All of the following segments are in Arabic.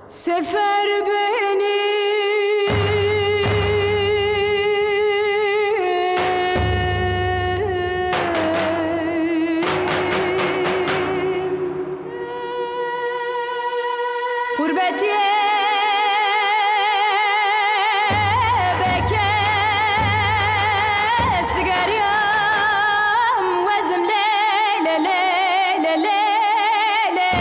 Sefer beni gurbetiye bekest gariyam vazim leyle leyle leyle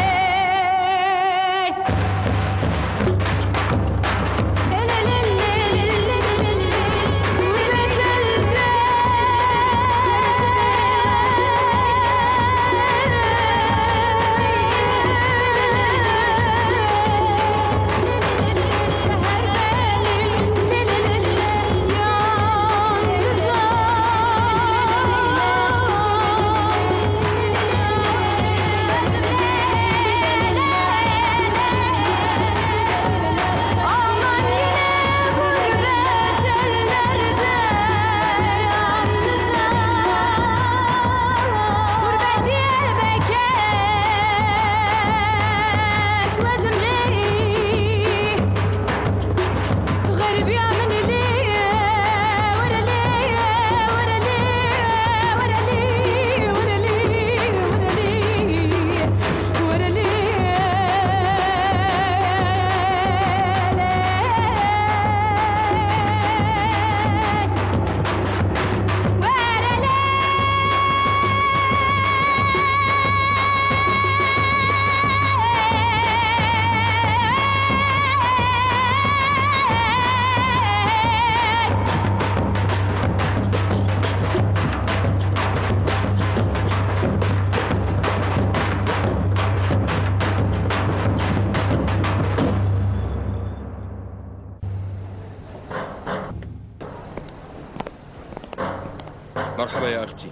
مرحبا يا أختي.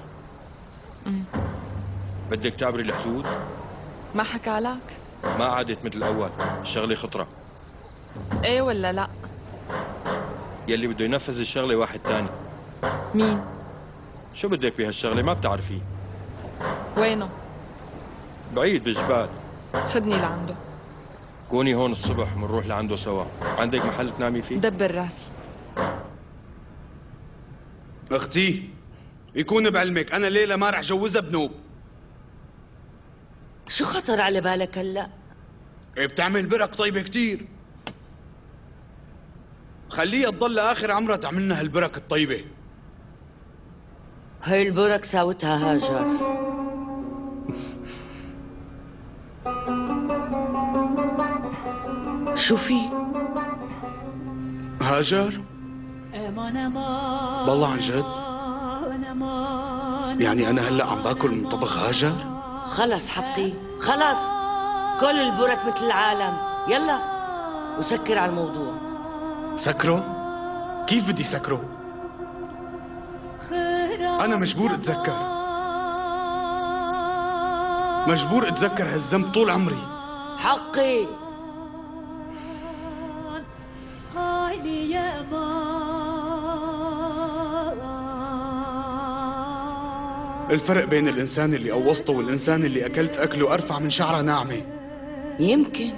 بدك تعبري الحدود؟ ما حكى لك؟ ما عادت مثل الأول، الشغلة خطرة. ايه ولا لا؟ يلي بده ينفذ الشغلة واحد تاني. مين؟ شو بدك بهالشغلة ما بتعرفيه؟ وينه؟ بعيد بالجبال. خدني لعنده. كوني هون الصبح بنروح لعنده سوا. عندك محل تنامي فيه؟ دبر راسي. اختي يكون بعلمك انا ليلى ما رح جوزها بنوب. شو خطر على بالك هلا؟ إيه بتعمل برك طيبة كتير. خليها تضل لاخر عمرها تعملنا هالبرك الطيبة. هاي البرك ساوتها هاجر. شو في؟ هاجر؟ بالله عن جد؟ يعني أنا هلأ عم باكل من طبخ هاجر؟ خلص حقي، خلص. كل البرك مثل العالم، يلا وسكر على الموضوع. سكره؟ كيف بدي سكره؟ أنا مجبور أتذكر، مجبور أتذكر هالذنب طول عمري. حقي. الفرق بين الإنسان اللي قوصته والإنسان اللي أكلت أكله أرفع من شعرة ناعمة. يمكن.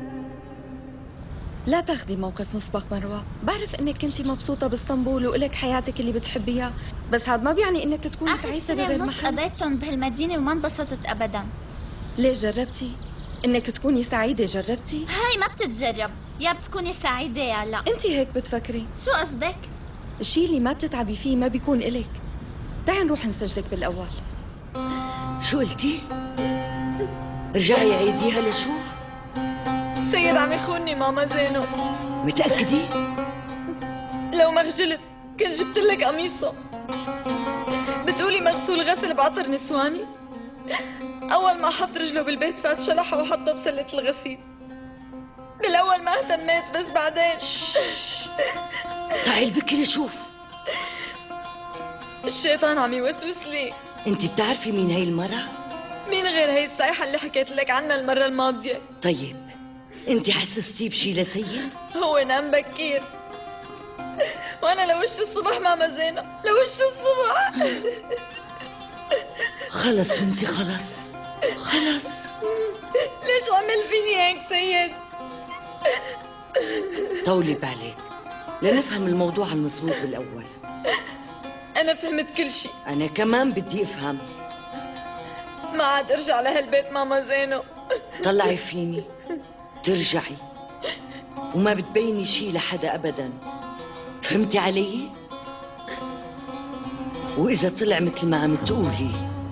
لا تاخدي موقف مسبق مروة، بعرف انك كنتي مبسوطة باسطنبول وإلك حياتك اللي بتحبيها، بس هذا ما بيعني انك تكوني تعيسة بغير محل. آخر قضيتهم بهالمدينة وما انبسطت أبداً. ليش جربتي؟ انك تكوني سعيدة جربتي؟ هاي ما بتتجرب، يا بتكوني سعيدة يا لا. انتي هيك بتفكري. شو قصدك؟ الشيء اللي ما بتتعبي فيه ما بيكون إلك. تعي نروح نسجلك بالأول. شو قلتي؟ رجعي عيديها لشوف. سيد عم يخونني ماما زينو. متأكدة؟ لو ما خجلت كنت جبت لك قميصه. بتقولي مغسول غسل بعطر نسواني؟ أول ما حط رجله بالبيت فات شلحه وحطه بسلة الغسيل. بالأول ما اهتميت بس بعدين. تعي البكي لشوف. الشيطان عم يوسوس لي. انت بتعرفي مين هي المرة؟ مين غير هي السايحة اللي حكيت لك عنها المرة الماضية؟ طيب انت حسستي بشي لسيد؟ هو نام بكير وانا لوش الصبح ماما زينة، لوش الصبح. خلص بنتي خلص خلص. ليش عمل فيني هيك سيد؟ طولي بالك لنفهم الموضوع المظبوط بالأول. أنا فهمت كل شيء. أنا كمان بدي أفهم. ما عاد أرجع لهالبيت ماما زينو. طلعي فيني ترجعي وما بتبيني شي لحدا أبداً. فهمتي علي؟ وإذا طلع مثل ما عم تقولي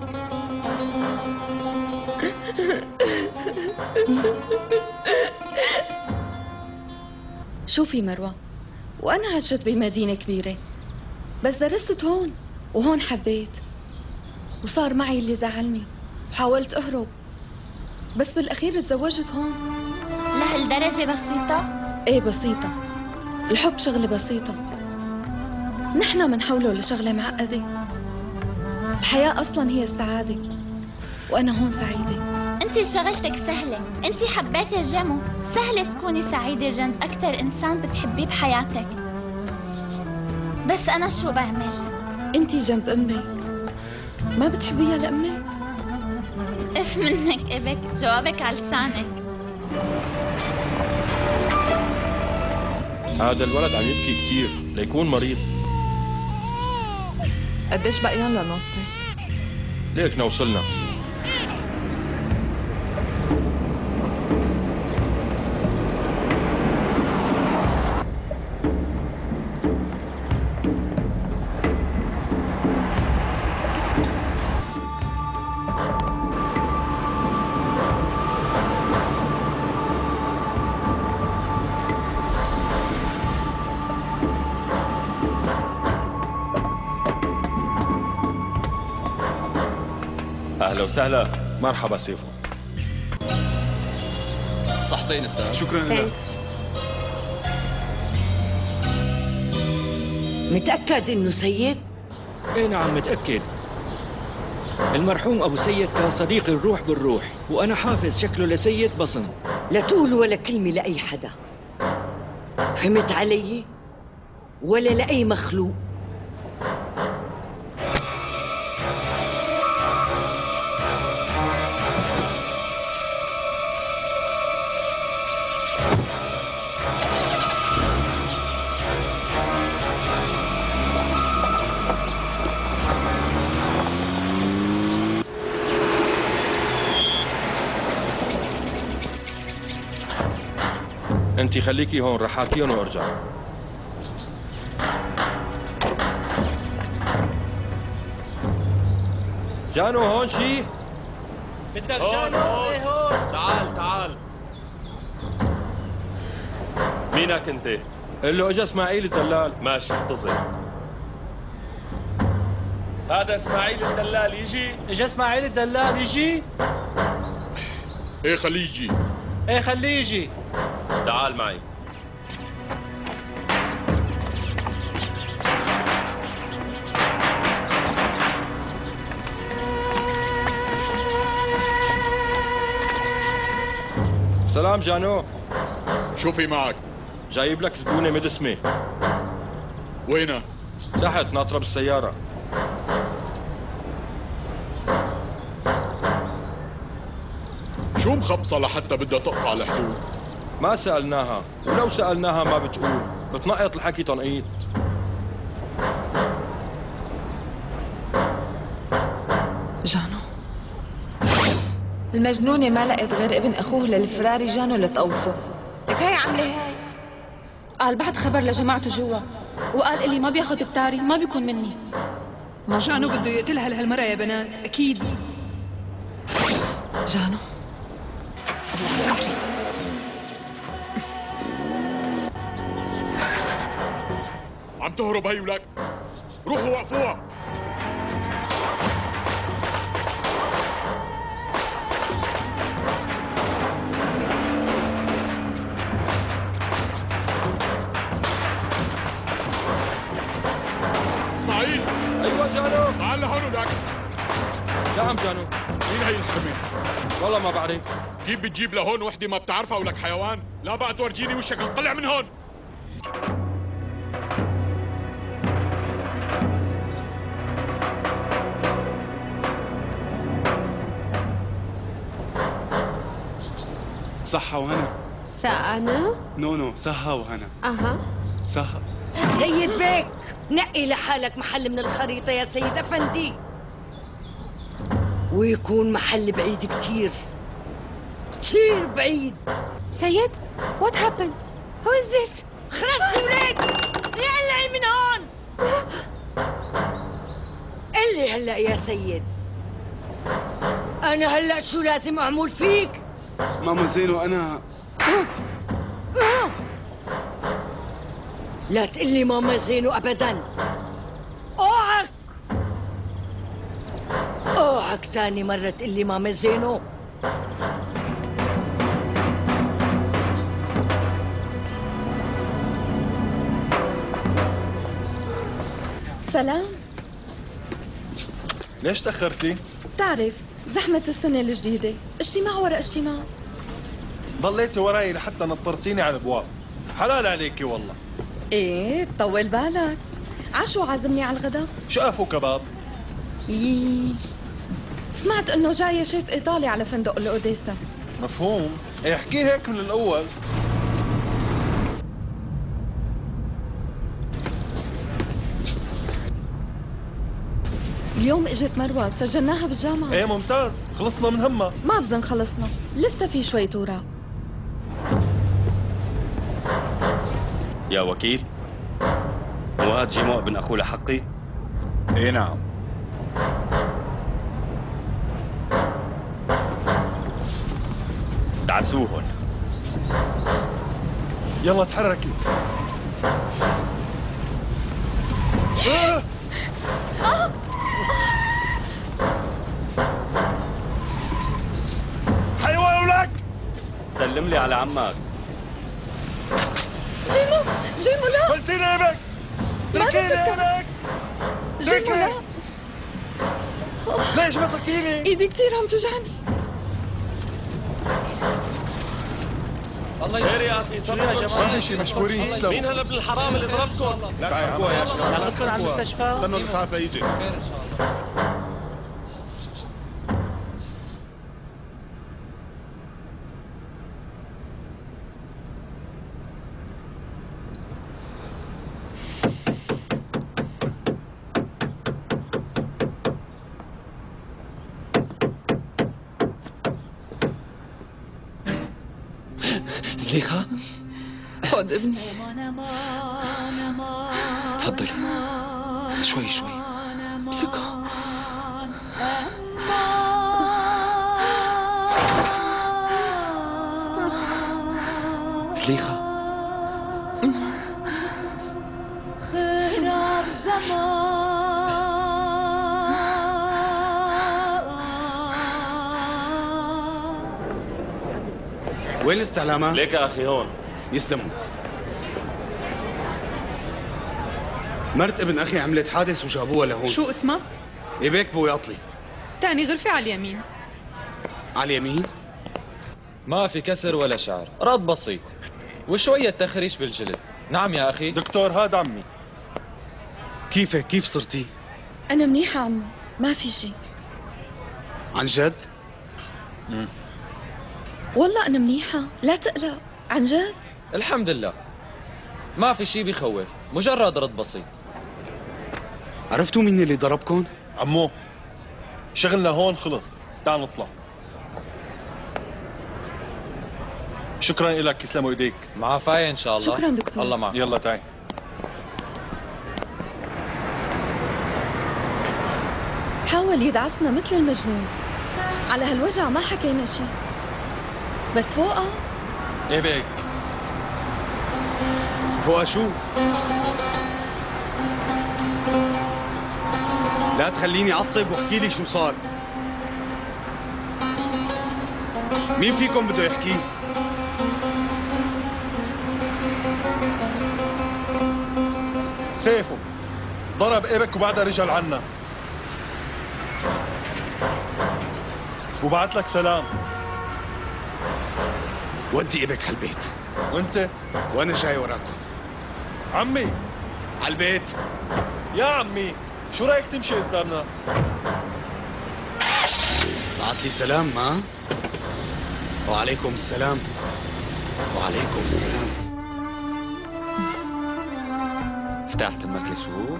شوفي مروة، وأنا عشت بمدينة كبيرة، بس درست هون وهون حبيت، وصار معي اللي زعلني وحاولت أهرب، بس بالأخير تزوجت هون. لهالدرجة بسيطة؟ إيه بسيطة، الحب شغلة بسيطة، نحن منحوله لشغلة معقدة. الحياة أصلاً هي السعادة، وأنا هون سعيدة. انت شغلتك سهلة، انت حبيتي جمو، سهلة تكوني سعيدة جنب أكتر إنسان بتحبيه بحياتك. بس أنا شو بعمل؟ أنتي جنب أمي، ما بتحبيها لأمك؟ اف منك إبك، جوابك على لسانك. هذا الولد عم يبكي كتير ليكون مريض. قديش بقيان لنوصل؟ ليكنا وصلنا. اهلا وسهلا. مرحبا سيفو. صحتين استاذ. شكرا لك. متأكد إنه سيد؟ ايه نعم متأكد. المرحوم أبو سيد كان صديقي الروح بالروح، وأنا حافظ شكله لسيد بصم. لا تقول ولا كلمة لأي حدا، فهمت علي؟ ولا لأي مخلوق. انت خليكي هون، رح احكيهم وارجع. جانو هون شي؟ بدك جانو؟ ايه هون. تعال. مينك انت؟ قل له اجا اسماعيل الدلال. ماشي انتظر. هذا اسماعيل الدلال يجي؟ اجا اسماعيل الدلال يجي؟ ايه خليه يجي. ايه خليه يجي. تعال معي. سلام جانو. شو في معك؟ جايب لك زبونة مدسمة. وينها؟ تحت ناطرة بالسيارة. شو مخبصة لحتى بدها تقطع الحدود؟ ما سألناها، ولو سألناها ما بتقول، بتنقط الحكي تنقيط. جانو، المجنونة ما لقت غير ابن أخوه للفراري جانو لتقوصه. لك هاي عاملة هاي. قال بعد خبر لجماعته جوا، وقال اللي ما بياخد بتاري ما بيكون مني. جانو بده يقتلها لهالمرة يا بنات، أكيد. جانو عم تهرب هي ولك. روحوا وقفوها. اسماعيل. ايوه جانو. تعال لهون ولك. نعم جانو. مين هي الحرمة؟ والله ما بعرف. كيف بتجيب لهون وحدة ما بتعرفها ولك حيوان؟ لا بقى تورجيني وشك، انطلع من هون. صحة وهنا. أنا؟ نو سها وهنا. أها. سها. سيد بيك، نقي لحالك محل من الخريطة يا سيد أفندي، ويكون محل بعيد كتير كتير بعيد. سيد، what happened? Who is this? خلص وليك، يقلعي من هون. قلي هلأ يا سيد، أنا هلأ شو لازم أعمل فيك؟ ماما زينو أنا لا تقلي ماما زينو أبداً. اوعك اوعك تاني مرة تقلي ماما زينو. سلام. ليش تأخرتي؟ بتعرف زحمة السنة الجديدة، اجتماع ورا اجتماع. ضليتي وراي لحتى نطرتيني على الابواب. حلال عليكي والله. ايه طول بالك. عشو عازمني على الغداء؟ شقف وكباب. سمعت انه جاية شيف ايطالي على فندق الاوديسا. مفهوم. ايه احكي هيك من الاول. اليوم اجت مروة، سجلناها بالجامعة. ايه ممتاز، خلصنا من همها. ما بظن خلصنا، لسه في شوية اوراق. يا وكيل، مو هاد جيمو ابن اخوه لحقي؟ ايه نعم. دعسوهن. يلا تحركي. حيوان ولك. سلم لي على عمك. جيمو لا. قلتيني ابك. تركيني ابك. جيمو لا. ليش مسكتيني؟ ايدي كثير عم توجعني. الله يخير يا اخي. شو يا جماعه؟ ما في شيء، مشكورين تسلموا. مين هلا ابن الحرام اللي ضربكم؟ لا تحركوها يا شباب. ناخذكم على المستشفى. استنوا الإسعاف ليجي. زليخة؟ خذ ابني. تفضلي. شوي شوي. امسكه. زليخة. خراب زمان. وين الاستعلامات؟ ليك يا اخي هون. يسلموا. مرت ابن اخي عملت حادث وجابوها لهون. شو اسمها؟ ايبك بوياطلي. تاني غرفة على اليمين. على اليمين؟ ما في كسر ولا شعر، رد بسيط وشوية تخريش بالجلد. نعم يا أخي. دكتور هذا عمي. كيفك؟ كيف صرتي؟ أنا منيحة عمو، ما في شيء. عن جد؟ والله أنا منيحة، لا تقلق، عن جد. الحمد لله، ما في شيء بيخوف، مجرد رد بسيط. عرفتوا مين اللي ضربكم؟ عمو، شغلنا هون خلص، تعال نطلع. شكرا لك، يسلموا ايديك. مع فاية ان شاء الله. شكرا دكتور. الله معك. يلا تعي. حاول يدعسنا مثل المجنون. على هالوجع ما حكينا شيء، بس فوقها ايه بيك؟ فوقها شو؟ لا تخليني اعصب واحكي لي شو صار. مين فيكم بده يحكي؟ سيفه ضرب ابك وبعدها رجع عنا وبعت لك سلام. ودي ابك هالبيت. وانت؟ وانا جاي وراكم. عمي على البيت. يا عمي شو رايك تمشي قدامنا؟ بعت لي سلام ما؟ وعليكم السلام. وعليكم السلام. افتح تمك لشوف.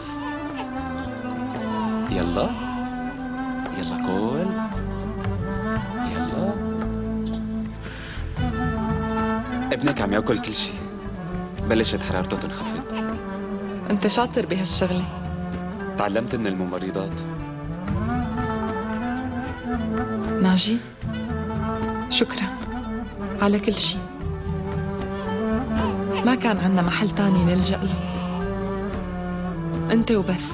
يلا يلا كول. يلا. ابنك عم ياكل كل شيء، بلشت حرارته تنخفض. انت شاطر بهالشغله. تعلمت من الممرضات. ناجي، شكرا على كل شيء. ما كان عنا محل تاني نلجأ له، انت وبس.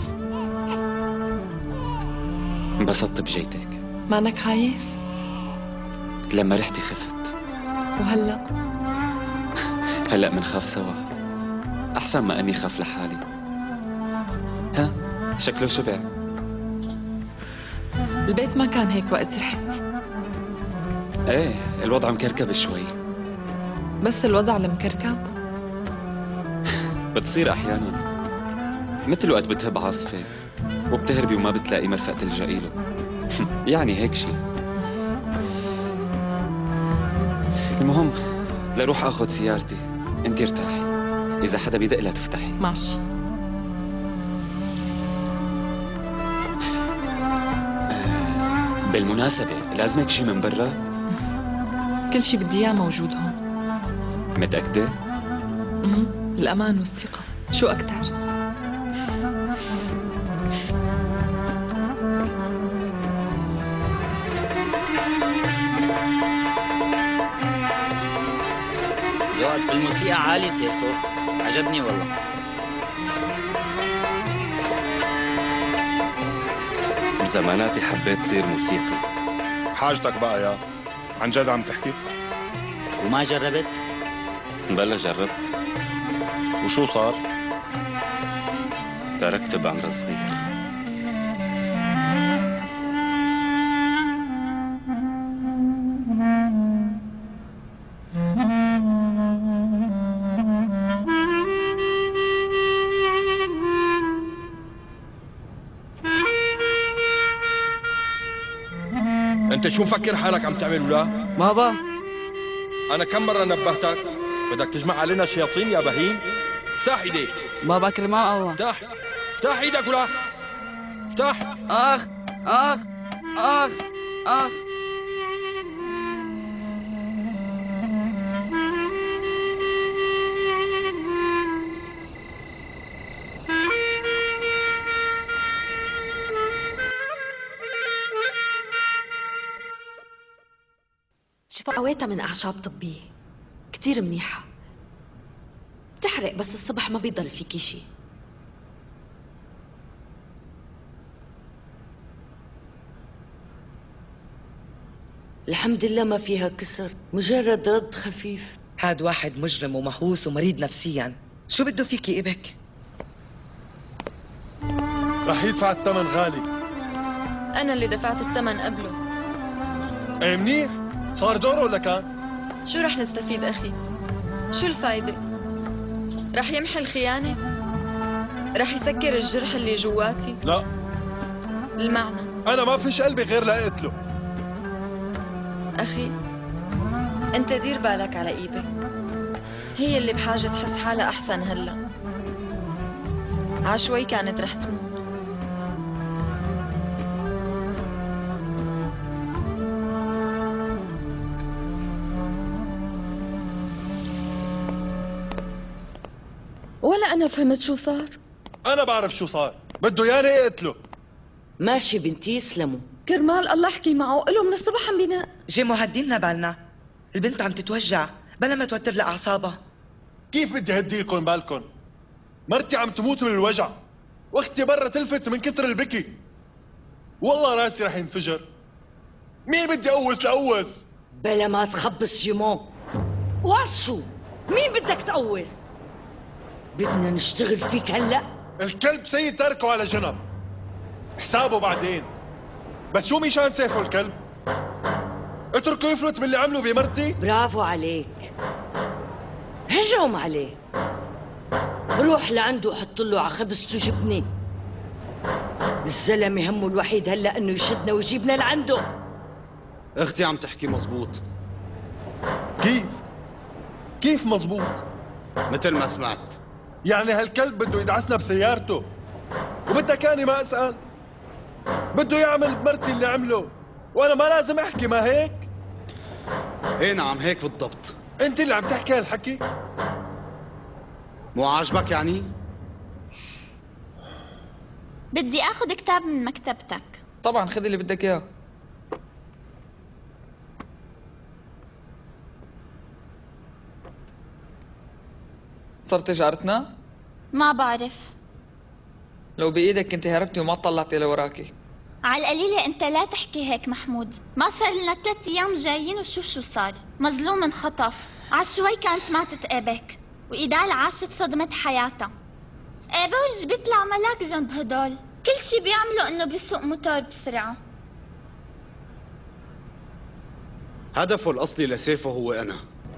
انبسطت بجيتك. مانك خايف؟ لما رحتي خفت. وهلا؟ هلا منخاف سوا، احسن ما اني خاف لحالي. ها شكله شبع. البيت ما كان هيك وقت رحت. ايه الوضع مكركب شوي. بس الوضع المكركب بتصير احيانا، مثل وقت بتهب عاصفه وبتهربي وما بتلاقي مرفق تلجئي له. يعني هيك شيء. المهم لروح اخذ سيارتي، انت ارتاحي، اذا حدا بيدق لا تفتحي. ماشي. بالمناسبة لازمك شي من برا؟ كل شي بدي اياه موجود هون. متأكدة؟ الأمان والثقة، شو أكتر؟ ذوقك بالموسيقى عالي سيفو، عجبني والله. بزماناتي حبيت صير موسيقي. حاجتك بقى يا عن جد عم تحكي؟ وما جربت؟ بلا جربت. وشو صار؟ تركت بعمر صغير. انت شو مفكر حالك عم تعمل ولا؟ بابا انا كم مرة نبهتك؟ بدك تجمع علينا الشياطين يا بهيم؟ افتح ايديك. بابا كرمال الله. افتح ايدك ولا؟ افتح. اخ اخ اخ اخ. شفواتها من أعشاب طبية كتير منيحة، بتحرق بس الصبح ما بيضل فيكي شي. الحمد لله ما فيها كسر، مجرد رد خفيف. هاد واحد مجرم ومهووس ومريض نفسيا، شو بده فيكي إبك؟ رح يدفع الثمن غالي. أنا اللي دفعت الثمن قبله. ايه منيح، صار دوره ولا كان؟ شو رح نستفيد أخي؟ شو الفايدة؟ رح يمحي الخيانة؟ رح يسكر الجرح اللي جواتي؟ لا. المعنى؟ أنا ما فيش قلبي غير لقتله. أخي أنت دير بالك على إيبة، هي اللي بحاجة تحس حالها أحسن هلأ. عشوي كانت رح تموت. ولا أنا فهمت شو صار. أنا بعرف شو صار، بده ياني اقتله. ماشي بنتي يسلموا. كرمال الله احكي معه، قله من الصبح عم بينام. جيمو هدينا بالنا، البنت عم تتوجع بلا ما توتر لها أعصابها. كيف بدي هديلكم بالكم؟ مرتي عم تموت من الوجع، واختي برا تلفت من كتر البكي. والله راسي رح ينفجر. مين بدي أقوس لأقوس؟ بلا ما تخبص جيمو. وشو؟ مين بدك تقوس؟ بدنا نشتغل فيك هلا. الكلب سيد تركه على جنب، حسابه بعدين. بس شو مشان سيفه الكلب؟ اتركه يفلت باللي عمله بمرتي. برافو عليك، هجم عليه. روح لعنده وحط له على خبزته جبنه. الزلمه همه الوحيد هلا انه يشدنا ويجيبنا لعنده. اختي عم تحكي مزبوط. كيف؟ كيف مزبوط؟ مثل ما سمعت. يعني هالكلب بده يدعسنا بسيارته وبدك اني ما اسال؟ بده يعمل بمرتي اللي عمله وانا ما لازم احكي، ما هيك؟ ايه نعم هيك بالضبط. انت اللي عم تحكي هالحكي؟ مو عاجبك يعني؟ بدي اخذ كتاب من مكتبتك. طبعا خذ اللي بدك اياه. صرت جارتنا؟ ما بعرف. لو بإيدك كنت هربتي وما طلعتي لوراكي. على القليلة انت لا تحكي هيك محمود، ما صار لنا 3 ايام جايين وشوف شو صار، مظلوم انخطف، عشوي كانت ما تتقابك، وإيدال عاشت صدمة حياتها. برج بيطلع ملاك جنب هدول، كل شي بيعملوا انه بيسوق موتور بسرعة. هدفه الأصلي لسيفه هو أنا.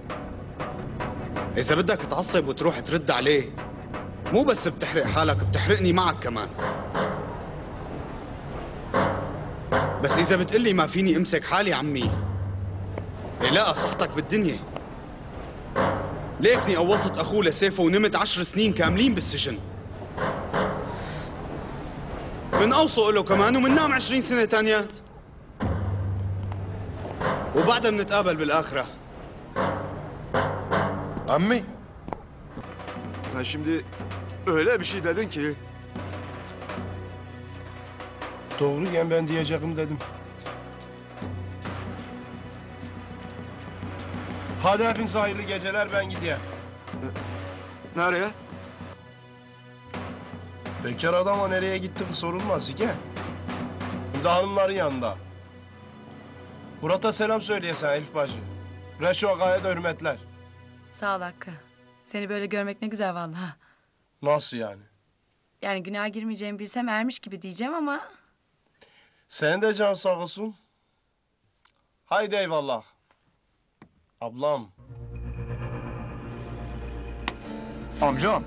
إذا بدك تعصب وتروح ترد عليه، مو بس بتحرق حالك بتحرقني معك كمان. بس إذا بتقلي ما فيني أمسك حالي عمي، لا صحتك بالدنيا. ليكني قوصت أخوه لسيفه ونمت 10 سنين كاملين بالسجن. منقوصه له كمان ومننام 20 سنة تانيات. وبعدها بنتقابل بالآخرة. Ammi. Sen şimdi öyle bir şey dedin ki. Doğruken ben diyeceğim dedim. Hadi hepinize hayırlı geceler, ben gideyim. Nereye? Bekar adam o nereye gitti bu sorulmaz Zike. Şimdi hanımların yanında. Murat'a selam söyleyesen Elif bacı. Reşo Aga'ya da hürmetler. Sağ ol Hakkı. Seni böyle görmek ne güzel vallahi. Nasıl yani? Yani günaha girmeyeceğimi bilsem ermiş gibi diyeceğim ama... Senin de can sağ olsun. Haydi eyvallah. Ablam. Amcam.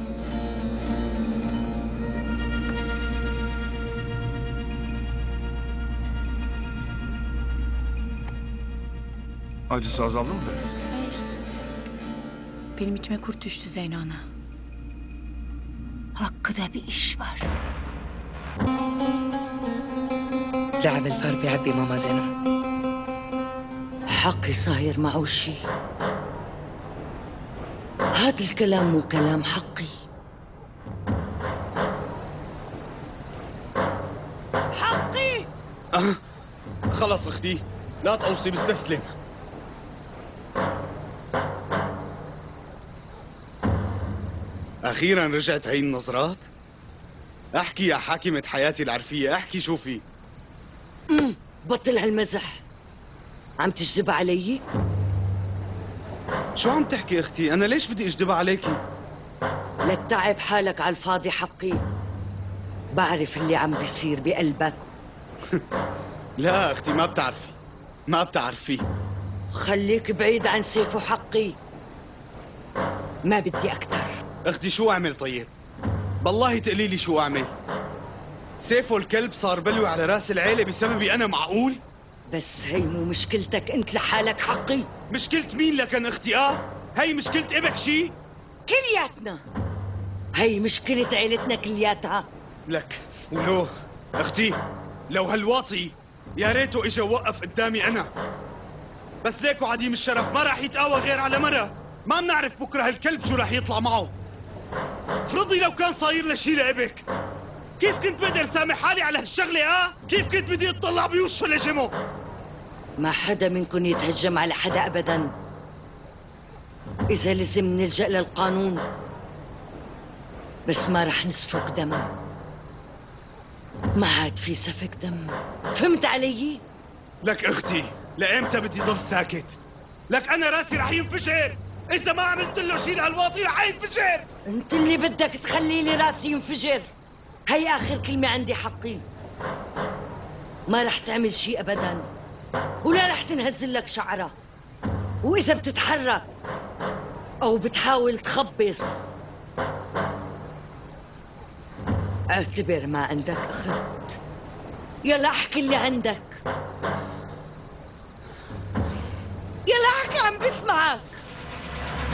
Acısı azaldı mı biraz? İşte. Benim içime kurt düştü Zeyno ana. Hakkı'da bir iş var. لعب الفار بيعبي ماما زينو. حقي صاير معه شي. هاد الكلام مو كلام حقي. حقي. خلص اختي، لا تقوصي بستسلم. أخيراً رجعت هي النظرات؟ احكي يا حاكمة حياتي العرفية، احكي شوفي. بطل هالمزح. عم تجذب علي؟ شو عم تحكي اختي؟ أنا ليش بدي اجذب عليكي؟ لا تتعب حالك على الفاضي حقي. بعرف اللي عم بيصير بقلبك. لا اختي ما بتعرفي، ما بتعرفي. خليك بعيد عن سيف حقي. ما بدي أكتر. اختي شو اعمل طيب؟ بالله تقولي لي شو اعمل؟ سيفو الكلب صار بلوي على راس العيلة بسببي أنا، معقول؟ بس هي مو مشكلتك أنت لحالك حقي. مشكلة مين لكن اختي؟ هي مشكلة ابك شي؟ كلياتنا. هي مشكلة عيلتنا كلياتها. لك ولو اختي لو هالواطي يا ريته اجا وقف قدامي أنا. بس ليكو عديم الشرف ما راح يتقاوى غير على مرة. ما بنعرف بكره هالكلب شو راح يطلع معه. فرضي لو كان صاير لشي لابك، كيف كنت بقدر سامح حالي على هالشغلة؟ كيف كنت بدي اطلع بوشه لجمه؟ ما حدا منكم يتهجم على حدا أبدا. إذا لازم نلجأ للقانون، بس ما رح نسفك دم. ما عاد في سفك دم. فهمت علي؟ لك اختي لأمتى بدي ضل ساكت؟ لك أنا راسي رح ينفجر. إذا ما عملت له شيء لهالواطي رح ينفجر. أنت اللي بدك تخلي لي راسي ينفجر. هي آخر كلمة عندي حقي. ما رح تعمل شيء أبدا، ولا رح تنهزل لك شعرة. وإذا بتتحرك أو بتحاول تخبص، اعتبر ما عندك أخذت. يلا احكي اللي عندك. يلا احكي، عم بسمعك.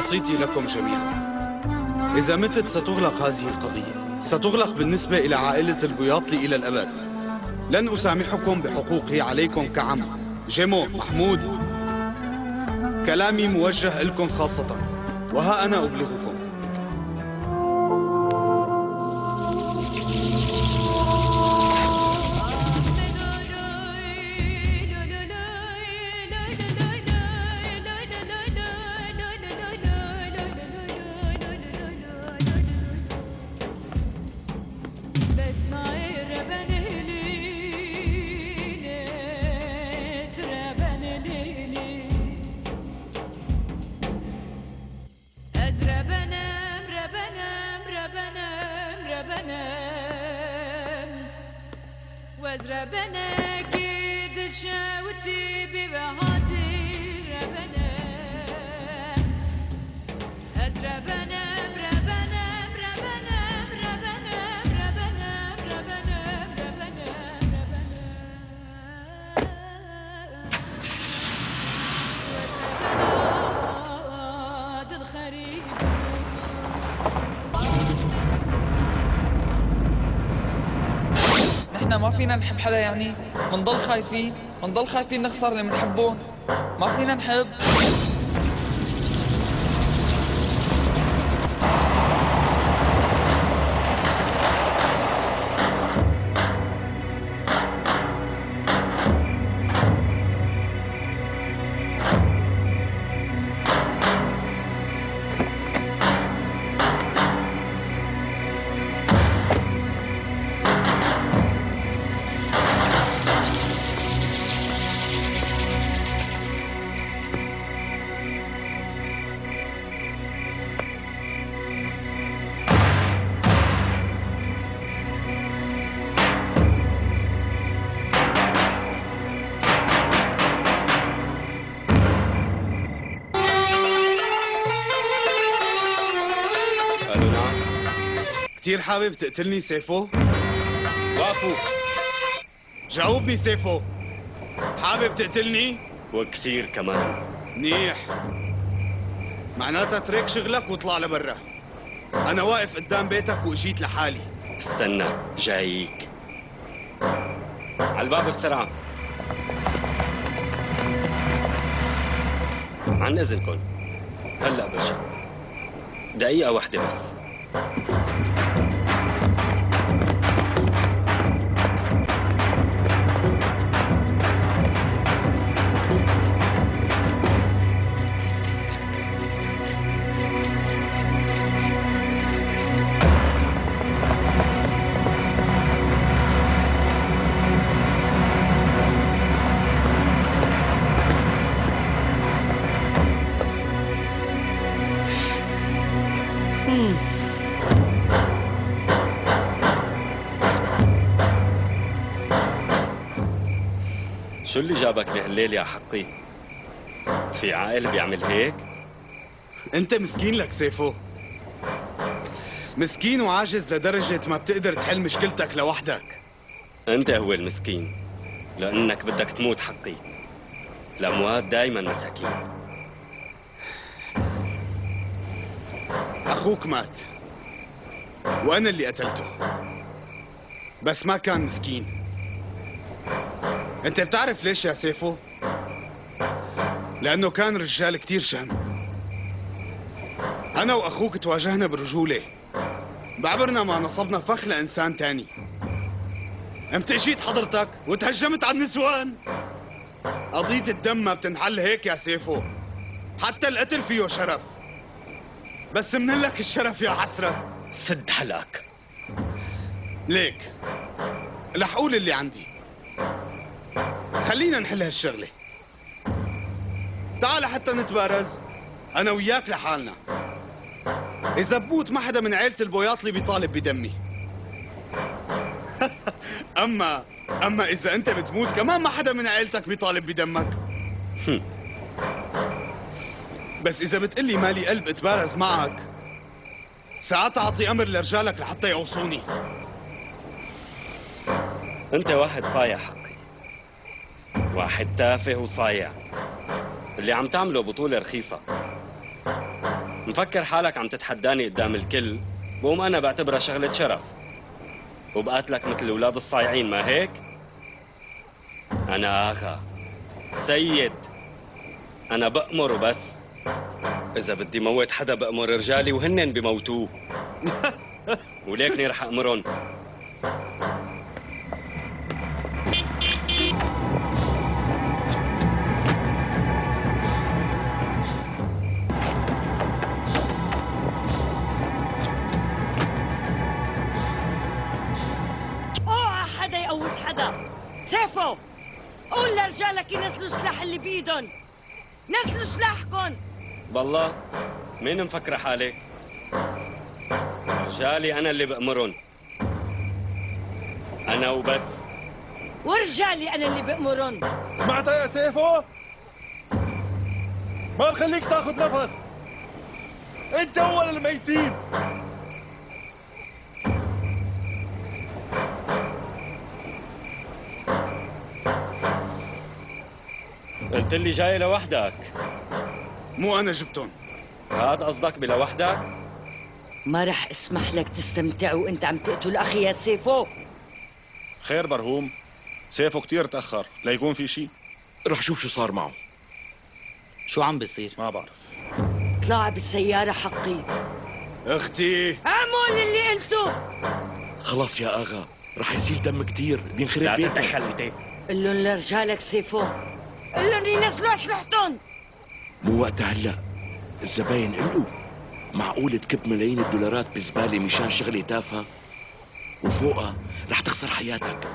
نصيحتي لكم جميعا. إذا متت ستغلق هذه القضية، ستغلق بالنسبة إلى عائلة البياطلي إلى الأبد. لن أسامحكم بحقوقي عليكم كعم. جيمو، محمود، كلامي موجه لكم خاصة، وها أنا أبلغكم. ربنا كيد شاوتي ببهاتي ربنا ربنا ربنا ربنا ربنا ربنا ربنا ربنا الخريب. نحن ما فينا نحب حدا يعني، منضل خايفين نخسر اللي منحبون، ما فينا نحب. كتير حابب تقتلني سيفو؟ وقفوا. جاوبني سيفو، حابب تقتلني؟ وكتير كمان. منيح، معناتها اترك شغلك واطلع لبرا. أنا واقف قدام بيتك وإجيت لحالي. استنى، جايك. على الباب بسرعة. عن إذنكم، هلأ برجع. دقيقة واحدة بس. شو اللي جابك بهالليل يا حقي؟ في عائل بيعمل هيك؟ أنت مسكين لك سيفو، مسكين وعاجز لدرجة ما بتقدر تحل مشكلتك لوحدك. أنت هو المسكين، لأنك بدك تموت حقي. الأموات دايما مساكين. أخوك مات وأنا اللي قتلته، بس ما كان مسكين. أنت بتعرف ليش يا سيفو؟ لأنه كان رجال كتير شهم. أنا وأخوك تواجهنا برجولة، بعبرنا ما نصبنا فخ لإنسان تاني. قمت اجيت حضرتك وتهجمت على النسوان. قضية الدم ما بتنحل هيك يا سيفو، حتى القتل فيه شرف. بس منلك الشرف يا حسرة. سد حلقك. ليك رح قول اللي عندي، خلينا نحل هالشغلة. تعال حتى نتبارز أنا وياك لحالنا. إذا بموت ما حدا من عيلة البياطلي بيطالب بدمي. أما إذا أنت بتموت كمان ما حدا من عيلتك بيطالب بدمك. بس إذا بتقلي مالي قلب اتبارز معك، ساعات أعطي أمر لرجالك لحتى يوصوني. أنت واحد صايع حقي، واحد تافه وصايع. اللي عم تعمله بطولة رخيصة. مفكر حالك عم تتحداني قدام الكل، بقوم أنا بعتبرها شغلة شرف وبقاتلك مثل الأولاد الصايعين، ما هيك؟ أنا آغا سيد، أنا بأمر وبس. إذا بدي موت حدا بأمر رجالي وهنن بموتوه. وليكني رح أمرن. اوعى حدا يقوس حدا. سيفو قول لرجالك ينزلوا السلاح اللي بايدهم. نزلوا سلاحكم. بالله مين مفكرة حالك؟ رجالي أنا اللي بأمرن، أنا وبس. ورجالي انا اللي بأمرن. سمعتها يا سيفو؟ ما بخليك تاخذ نفس، انت اول الميتين. قلت لي جاي لوحدك. مو انا جبتهم. هاد قصدك بلوحدك؟ ما رح اسمح لك تستمتع وانت عم تقتل اخي يا سيفو. خير برهوم، سيفو كتير تأخر، ليكون في شيء. رح شوف شو صار معه. شو عم بيصير؟ ما بعرف. طلع بالسيارة حقي. اختي اعمل اللي قلته. خلص يا اغا، رح يصير دم كتير، بينخرب بيتنا. لا تتدخل انت. قل لهم لرجالك سيفو، قل لهم ينزلوا اسلحتهم. مو وقتها هلا، الزباين قلقوا. معقول تكب ملايين الدولارات بزبالة مشان شغلة تافهة؟ وفوقها رح تخسر حياتك.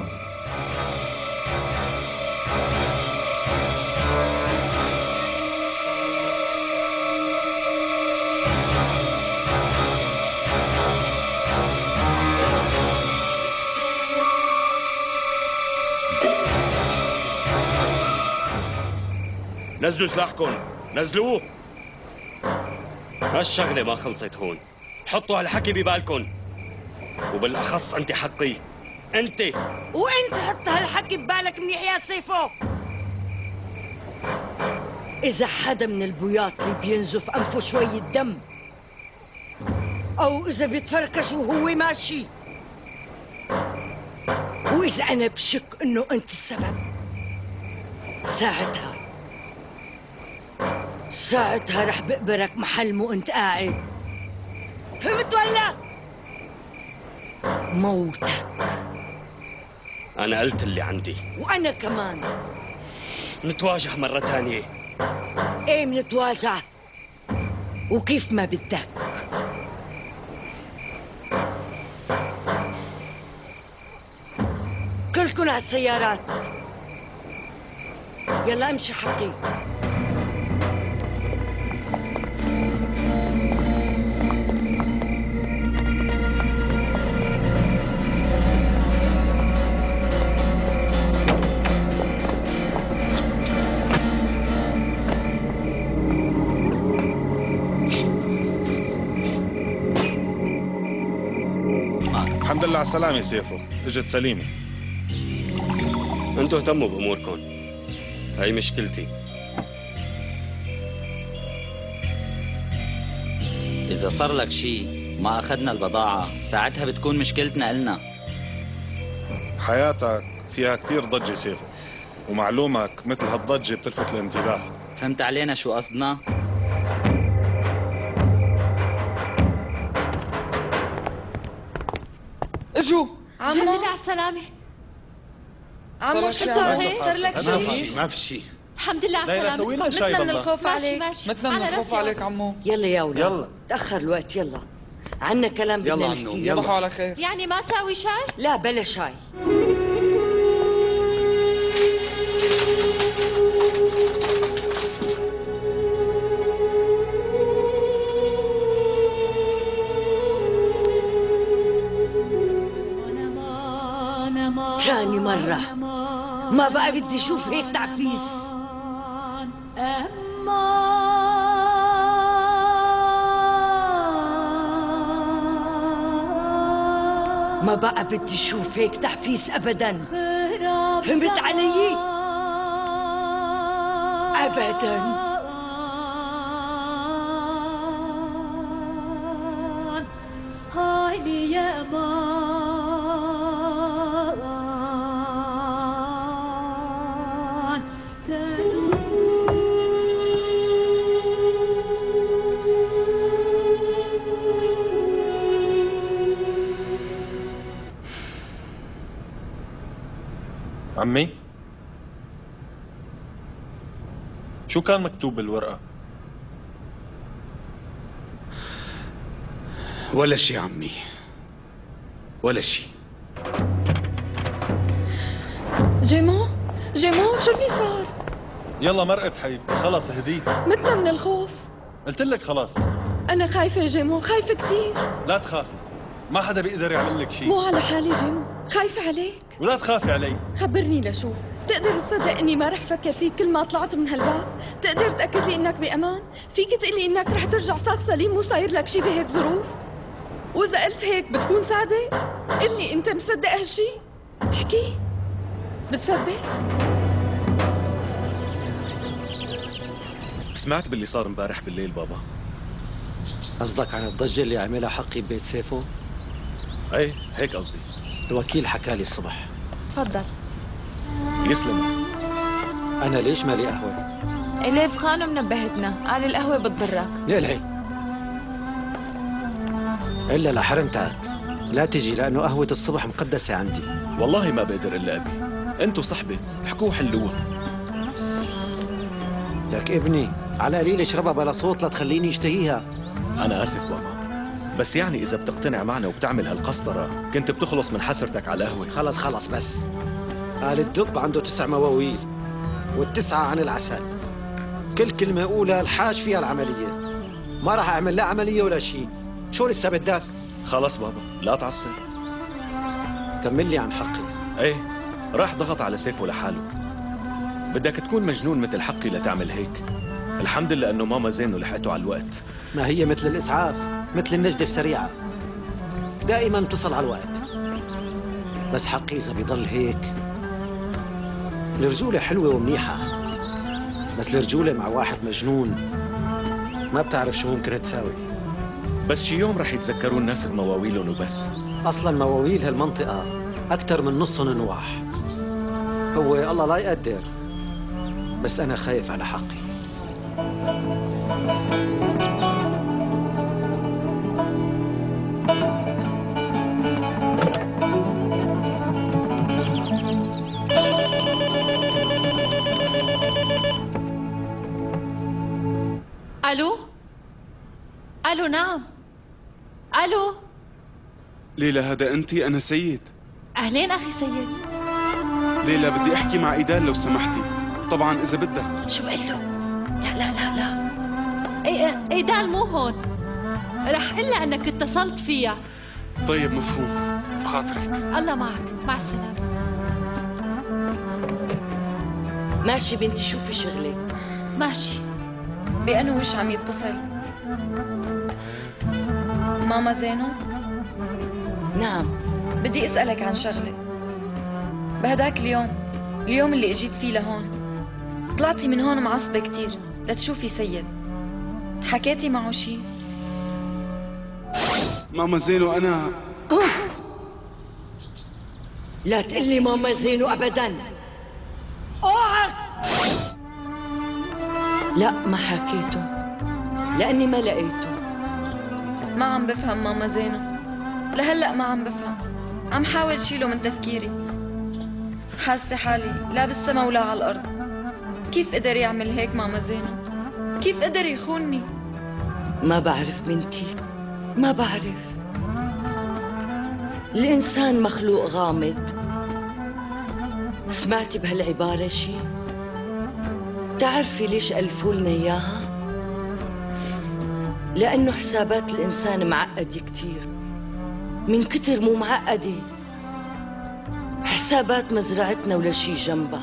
نزلوا سلاحكم، نزلوه. هالشغلة ما خلصت هون، حطوا هالحكي ببالكم، وبالأخص أنت حقي، أنت. وانت حط هالحكي ببالك منيح يا سيفو. إذا حدا من البياط اللي بينزف أنفه شوية دم، أو إذا بيتفركش وهو ماشي، وإذا أنا بشك إنه أنت السبب، ساعتها رح بقبرك محل مو أنت قاعد. فهمت ولا؟ موتك. أنا قلت اللي عندي. وأنا كمان. نتواجه مرة تانية. إيه منتواجه، وكيف ما بدك. كلكن على السيارات. يلا امشي حقي. الحمد لله على السلامة يا سيفو، اجت سليمة. انتوا اهتموا بأموركم، هاي مشكلتي. إذا صار لك شيء ما أخذنا البضاعة، ساعتها بتكون مشكلتنا إلنا. حياتك فيها كتير ضجة سيفو، ومعلومك مثل هالضجة بتلفت الانتباه. فهمت علينا شو قصدنا؟ اجوا. عمو الحمد لله على السلامة. عمو شو صار لك شيء؟ ما في شيء. الحمد لله على دايرة السلامة. سوي لنا شاي متنا من بالله. الخوف عليك. متنا من الخوف عليك عمو. يلا يا ولاد، يلا. تأخر الوقت. يلا عنا كلام بدنا يلا نحكيه. عنو، تصبحوا يلا. على خير. يعني ما ساوي شاي؟ لا بلا شاي. ثاني مرة ما بقى بدي اشوف هيك تعفيس. ما بقى بدي اشوف هيك تعفيس ابدا. فهمت علي؟ ابدا. يا مان عمي، شو كان مكتوب بالورقة؟ ولا شي عمي، ولا شي. جيمو شو اللي صار؟ يلا مرقت حبيبتي، خلص اهدي. متنا من الخوف. قلت لك خلاص. أنا خايفة يا جيمو، خايفة كثير. لا تخافي، ما حدا بيقدر يعمل لك شيء. مو على حالي جيمو، خايفة عليك. ولا تخافي علي. خبرني لشوف، بتقدر تصدق اني ما رح فكر فيك كل ما طلعت من هالباب؟ بتقدر تأكد لي انك بأمان؟ فيك تقلي انك رح ترجع ساق سليم مو صاير لك شي بهيك ظروف؟ وإذا قلت هيك بتكون صادق؟ قلي انت مصدق هالشي؟ احكي، بتصدق؟ سمعت باللي صار امبارح بالليل بابا؟ قصدك عن الضجة اللي عملها حقي ببيت سيفو؟ ايه هيك قصدي. الوكيل حكى لي الصبح. تفضل. يسلم. أنا ليش مالي قهوة؟ إليف خانم منبهتنا، قال القهوة بتضرك. ليلعي إلا لحرمتك، لا تجي لأنه قهوة الصبح مقدسة عندي. والله ما بقدر إلا أبي، أنتوا صحبة، احكوا وحلوها. لك ابني، على قليل اشربها بلا صوت لا تخليني اشتهيها. أنا آسف بابا، بس يعني إذا بتقتنع معنا وبتعمل هالقسطرة كنت بتخلص من حسرتك على القهوة. خلص بس. قال الدب عنده 9 مواويل وال9 عن العسل. كل كلمة أولى الحاج فيها العملية. ما راح أعمل لا عملية ولا شيء. شو لسه بدك؟ خلص بابا، لا تعصب. كمل لي عن حقي. ايه، راح ضغط على سيفه لحاله. بدك تكون مجنون مثل حقي لتعمل هيك. الحمد لله انه ماما زين ولحقته على الوقت. ما هي مثل الإسعاف، مثل النجدة السريعة، دائما تصل على الوقت. بس حقي إذا بيضل هيك. الرجولة حلوة ومنيحة، بس الرجولة مع واحد مجنون ما بتعرف شو ممكن تساوي. بس شي يوم رح يتذكروا الناس بمواويلهم وبس. أصلاً مواويل هالمنطقة أكثر من نصهم نواح. هو الله لا يقدر، بس أنا خايف على حقي. ألو نعم. ألو ليلى، هذا أنتِ؟ أنا سيد. أهلين أخي سيد. ليلى، بدي أحكي مع إيدال لو سمحتي. طبعا إذا بدك. شو بقول له؟ لا إيدال مو هون. رح قلها أنك اتصلت فيها. طيب مفهوم، بخاطرك. الله معك، مع السلامة. ماشي بنتي، شوفي شغلك. ماشي. بأنه وش عم يتصل؟ ماما زينو؟ نعم. بدي أسألك عن شغلة. بهداك اليوم اللي اجيت فيه لهون، طلعتي من هون معصبة كتير لتشوفي سيد. حكيتي معه شي؟ ماما زينو أنا لا تقلي ماما زينو أبداً. اوعى. لا، ما حكيته لأني ما لقيته. ما عم بفهم ماما زينو، لهلأ ما عم بفهم. عم حاول شيله من تفكيري. حاسة حالي لا بالسما ولا على الأرض. كيف قدر يعمل هيك ماما زينو؟ كيف قدر يخونني؟ ما بعرف بنتي، ما بعرف. الإنسان مخلوق غامض. سمعتي بهالعبارة شي؟ تعرفي ليش ألفوا لنا إياها؟ لأنه حسابات الإنسان معقدة كتير. من كتر مو معقدة حسابات مزرعتنا ولا شي جنبها.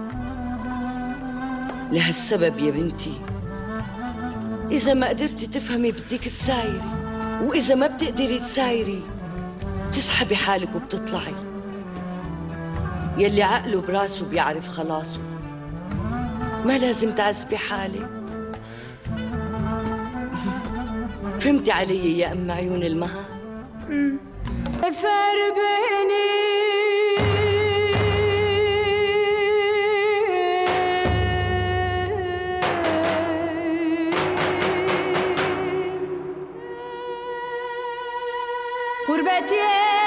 لهالسبب يا بنتي، إذا ما قدرتي تفهمي بدك تسايري، وإذا ما بتقدري تسايري تسحبي حالك وبتطلعي. يلي عقله براسه بيعرف خلاصه، ما لازم تعذبي حالك. فهمتي علي يا أم عيون المها؟ Efer beni gurbet